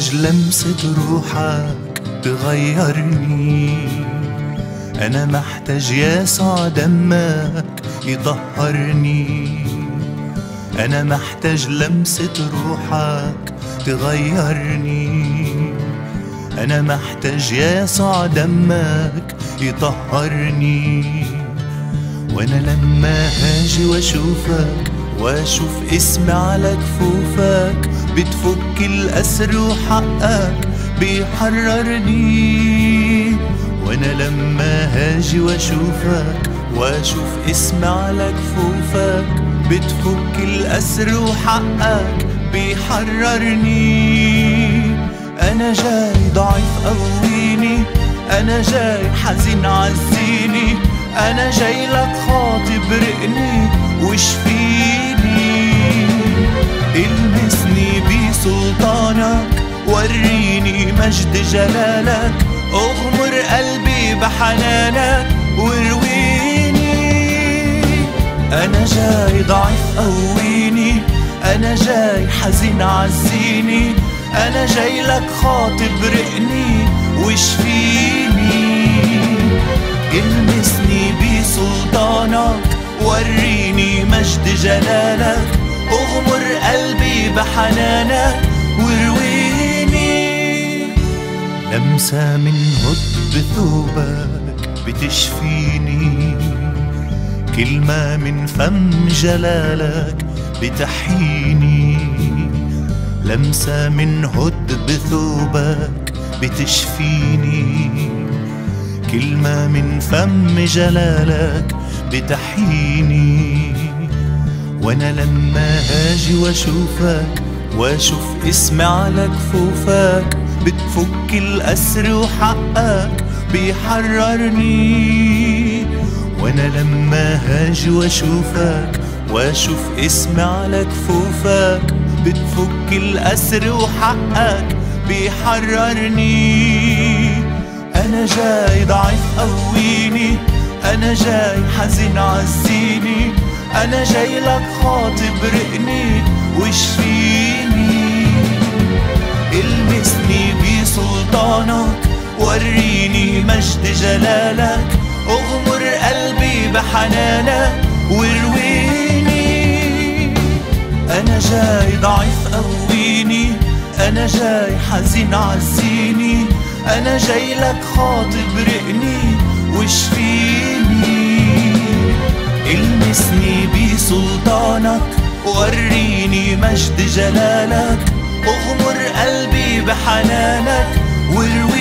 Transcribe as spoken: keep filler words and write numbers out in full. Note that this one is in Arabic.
محتاج لمسة روحك تغيرني، أنا محتاج يسوع دمك يطهرني، أنا محتاج لمسة روحك تغيرني، أنا محتاج يسوع دمك يطهرني. وأنا لما هاجي واشوفك واشوف اسمي على كفوفك بتفك الأسر وحقك بيحررني. وأنا لما هاجي واشوفك واشوف اسمي على كفوفك بتفك الأسر وحقك بيحررني. أنا جاي ضعيف قويني، أنا جاي حزين عزيني، أنا جاي لك خاطب رقني واشفيني. المسني بسلطانك وريني مجد جلالك، اغمر قلبي بحنانك وارويني. أنا جاي ضعيف قويني، أنا جاي حزين عزيني، أنا جاي لك خاطب رقني واشفيني. المسني بسلطانك وريني مجد جلالك، اغمر قلبي بحنانك وارويني. لمسة من هد ثوبك بتشفيني، كلمة من فم جلالك بتحييني. لمسة من هد بثوبك بتشفيني، كلمة من فم جلالك بتحييني. وانا لما هاجي واشوفك واشوف اسمي على كفوفك بتفك الأسر وحقك بيحررني. وانا لما هاجي واشوفك واشوف اسمي على كفوفك بتفك الأسر وحقك بيحررني. أنا جاي ضعيف قويني، أنا جاي حزين عزيني، أنا جاي لك خاطب رقني واشفيني. المسني بسلطانك وريني مجد جلالك، اغمر قلبي بحنانك وارويني. أنا جاي ضعيف قويني، أنا جاي حزين عزيني، أنا جاي لك خاطب رقني واشفيني. المسني بسلطانك وريني مجد جلالك، اغمر قلبي بحنانك وارويني.